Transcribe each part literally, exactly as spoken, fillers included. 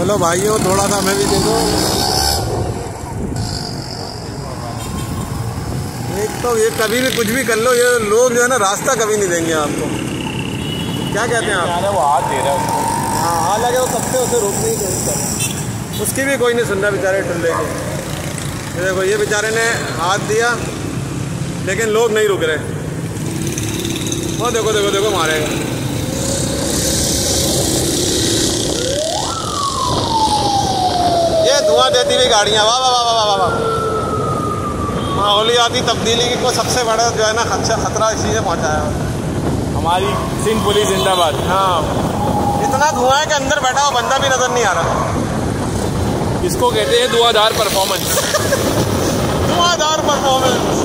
चलो भाइयों थोड़ा सा हमें भी दे दो। एक तो ये कभी भी कुछ भी कर लो, ये लोग जो है ना रास्ता कभी नहीं देंगे आपको। क्या कहते हैं आप? वो हाथ दे रहा है। हाँ, हालांकि वो कब से उसे रोकने की कोशिश कर रहे, उसकी भी कोई नहीं सुन रहा बेचारे टुल्ले के। ये देखो ये बेचारे ने हाथ दिया लेकिन लोग नहीं रुक रहे। वो देखो देखो देखो मारेगा। ये धुआं देती हुई गाड़ियाँ, वाह वाह वाह वाह वाह वाह। माहौलियाती तब्दीली की को सबसे बड़ा जो है ना खतरा खतरा इसी ने पहुँचाया हमारी सिंध पुलिस जिंदाबाद। हाँ, इतना धुआं है कि अंदर बैठा हुआ बंदा भी नजर नहीं आ रहा। इसको कहते हैं धुआंधार परफॉर्मेंस। धुआंधार परफॉर्मेंस।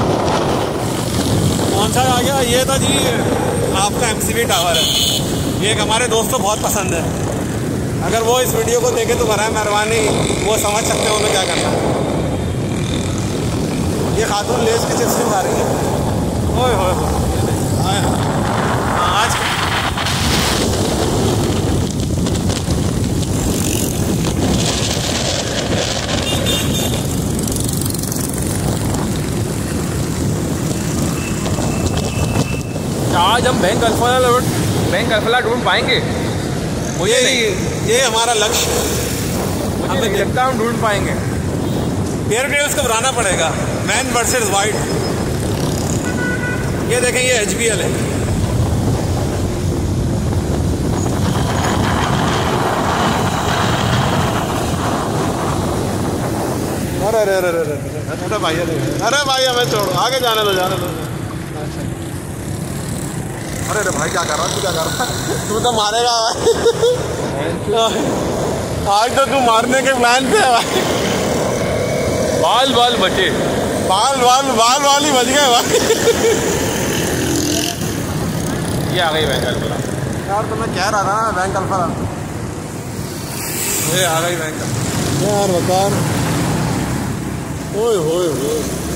कौन सा आ गया? ये था जी आपका एमसीबी टावर है। ये एक हमारे दोस्त को बहुत पसंद है। अगर वो इस वीडियो को देखे तो बराए मेहरबानी वो समझ सकते हैं उन्हें क्या करना है। ये खातून लेस की चिप्स खा रही है। ओए होए होए। आज आज हम बैंक अल्फाला बैंक अल्फाला ढूंढ पाएंगे? मुझे ये नहीं, ये हमारा लक्ष्य। मुझे नहीं लगता हम ढूंढ पाएंगे। फेयर ग्रेव्स को बनाना पड़ेगा। Man versus white. ये देखें ये एच बी एल है। अरे अरे अरे अरे अरे भाई अरे अरे भाई हमें छोड़ो, आगे जाने दो जाने दो। अरे अरे भाई क्या कर रहा है तू? क्या कर रहा है तू? तो मारेगा आज तो तू मारने के प्लान पे है भाई। बाल बाल बचे, बाल बाल बाल बाल ही बच गए भाई। ये आ गई बैंक अल्फाला। यार तो मैं कह रहा था ना बैंक अल्फाला। ये आ गई बैंक यार बता। ओए होए होए।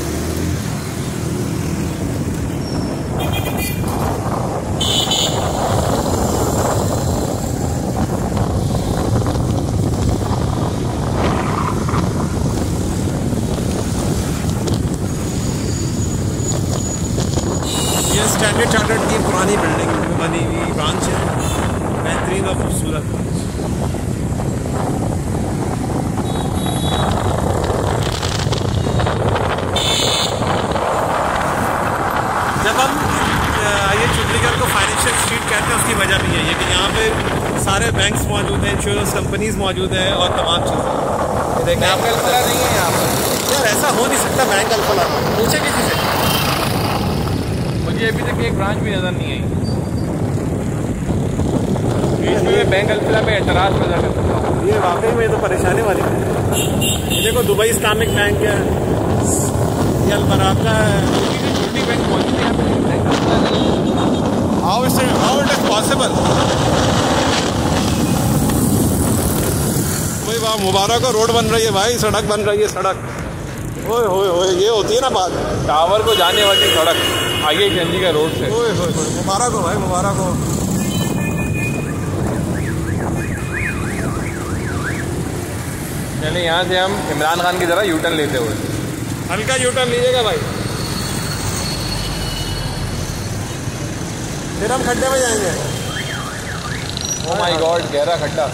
ये स्टैंडर्ड चार्टर्ड की पुरानी बिल्डिंग में बनी हुई ब्रांच है, बेहतरीन और खूबसूरत। जब हम ये चंडीगढ़ को फाइनेंशियल स्ट्रीट कहते हैं उसकी वजह भी यही है कि यहाँ पे सारे बैंक्स मौजूद हैं, इंश्योरेंस कंपनीज मौजूद हैं और तमाम चीज़ें। बैंक अल्फाला नहीं है यहाँ पर यार, ऐसा हो नहीं सकता। बैंक अल्फाला पूछे किसी से। मुझे अभी तक एक ब्रांच भी नजर नहीं आई। इसमें बैंक अल्फाला पे एतराज पैदा करता हूँ। ये वाकई में तो परेशानी वाली है। देखो दुबई इस्लामिक बैंक है, ये अलबराका है। छोटी बैंक मौजूद है। How is how it is possible? भाई वाह, मुबारक हो, रोड बन रही है भाई, सड़क बन रही है, सड़क। ओए होए होए, ये होती है ना बात। टावर को जाने वाली सड़क आगे चंडीगढ़ रोड से। ओए होए होए, मुबारक हो भाई, मुबारक हो। चले यहाँ से हम इमरान खान की तरह यू टर्न लेते हुए। हल्का यू टर्न लीजिएगा भाई, फिर हम खड्डे में जाएंगे। ओह माय गॉड, गहरा खड्डा।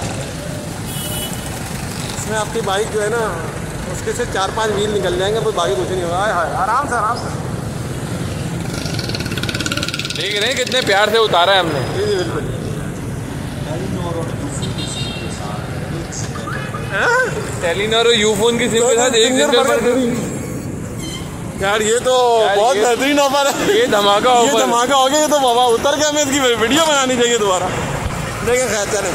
इसमें आपकी बाइक जो है ना उसके से चार पांच व्हील निकल जाएंगे, पर बाकी कुछ नहीं होगा। हाय आराम से आराम से। देख रहे हैं कितने प्यार से उतारा है हमने। जी जी बिल्कुल। टेलीनॉर और यूफोन की सिम के साथ एक दिन पर। यार ये तो बहुत बेहतरीन ऑफर है। ये धमाका ऑफर, ये धमाका हो गया। ये तो बाबा उतर के हमें इसकी वीडियो बनानी चाहिए दोबारा। देखें खैर चले।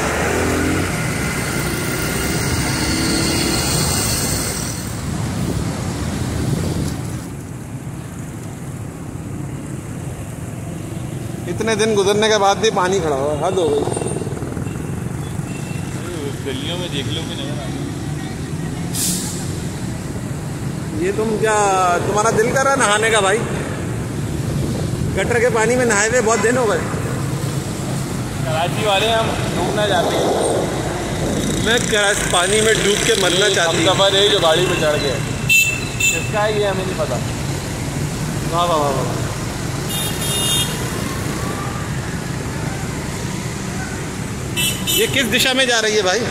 इतने दिन गुजरने के बाद भी पानी खड़ा हुआ, हद हो गई। गलियों में देख लो भी नहीं। ये तुम क्या, तुम्हारा दिल कर रहा है नहाने का भाई? गटर के पानी में नहाए हुए बहुत दिन हो गए। कराची वाले हम डूबना चाहते हैं। मैं क्या पानी में डूब के मरना चाहती हूँ। सफर है जो गाड़ी पे चढ़ गए, किसका है ये हमें नहीं पता। वाह वाह वाह वाह। ये किस दिशा में जा रही है भाई?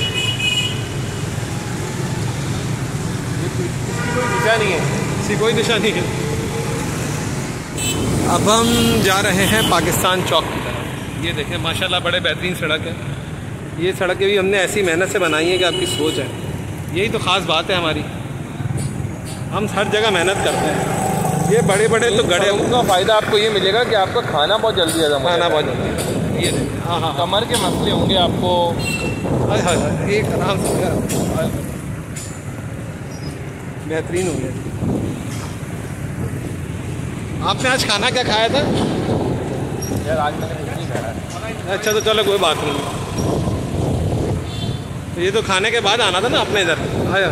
इसकी कोई दिशा नहीं है, इसकी कोई दिशा नहीं है। अब हम जा रहे हैं पाकिस्तान चौक की तरफ। ये देखें माशाल्लाह बड़े बेहतरीन सड़क है। ये सड़कें भी हमने ऐसी मेहनत से बनाई है कि आपकी सोच है। यही तो ख़ास बात है हमारी, हम हर जगह मेहनत करते हैं। ये बड़े बड़े तो गड़े, उनका फ़ायदा आपको ये मिलेगा कि आपका खाना बहुत जल्दी ज़्यादा खाना बहुत जल्दी। ये देखें, हाँ हाँ, कमर के मसले होंगे आपको। हाँ हाँ, एक आराम से बेहतरीन हो गया। आपने आज खाना क्या खाया था? यार आज मैंने कुछ नहीं खाया। अच्छा तो चलो कोई बात नहीं। तो ये तो खाने के बाद आना था ना अपने इधर। आया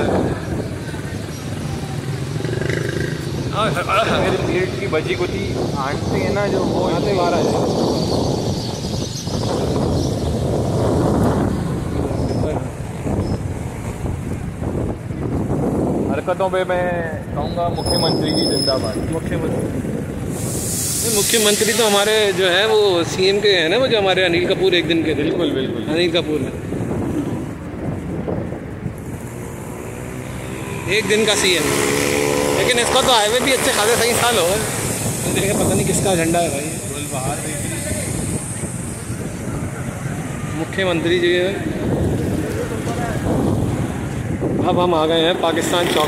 मेरे पेट की बची कुची आंटी है ना, जो वो आते बाहर आ जाए। हरकतों पे मैं कहूँगा मुख्यमंत्री की जिंदाबाद। मुख्यमंत्री मुख्यमंत्री तो हमारे जो है वो सीएम के हैं ना, वो जो हमारे अनिल कपूर एक दिन के। बिल्कुल बिल्कुल अनिल कपूर है एक दिन का सीएम। लेकिन इसका तो हाईवे भी अच्छे खासे सही साल हो गए। देखें पता नहीं किसका झंडा है भाई। मुख्यमंत्री जी है। अब हम आ गए हैं पाकिस्तान चौक।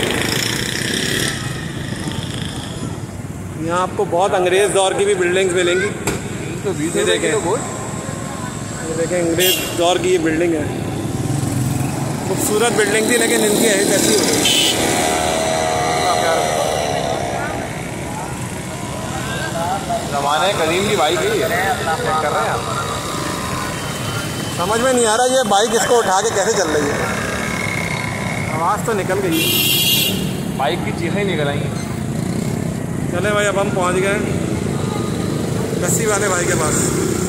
यहाँ आपको बहुत अंग्रेज़ दौर की भी बिल्डिंग्स मिलेंगी। तो बीस ये देखें, ये देखें अंग्रेज़ दौर की ये बिल्डिंग है। खूबसूरत बिल्डिंग थी लेकिन इनकी है कैसी हो गई। ज़माने करीम की बाइक है, चेक कर रहे हैं आप। समझ में नहीं आ रहा ये बाइक इसको उठा के कैसे चल रही है। आवाज़ तो निकल गई है, बाइक की चीखें निकल आई। चले भाई अब हम पहुंच गए कस्सी वाले भाई के पास।